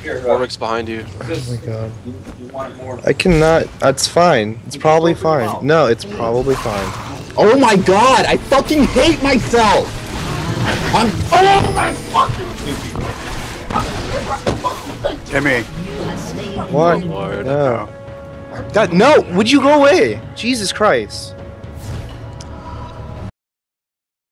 Warwick's behind you. Oh my god. I cannot. That's fine. It's probably fine. No, it's probably fine. Oh my god! I fucking hate myself! I'm. Oh my fucking. Timmy. What? Lord. No. God, no! Would you go away? Jesus Christ.